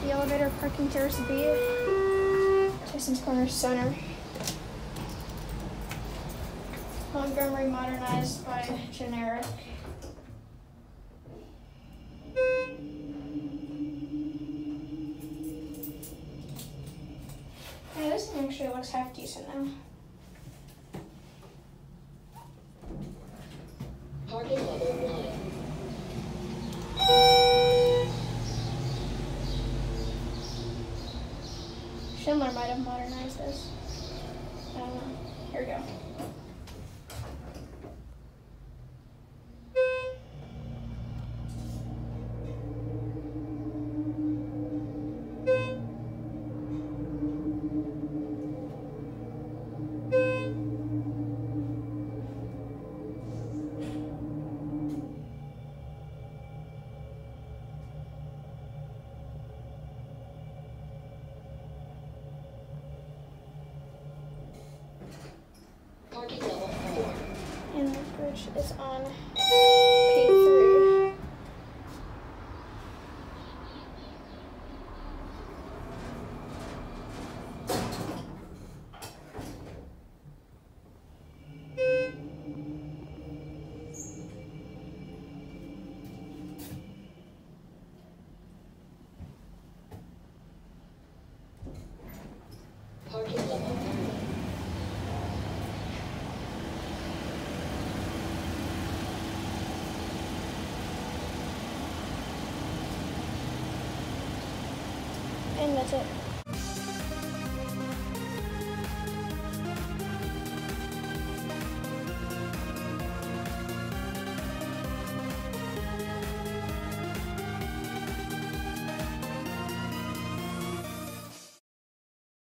the elevator parking Terrace B. Tyson's Corner Center. Montgomery modernized by generic. Yeah, this thing actually looks half decent now. Parking level 1. Schindler might have modernized this. I don't know. Here we go. Parking level 4. And the bridge is on P3. Parking level 3. And that's it.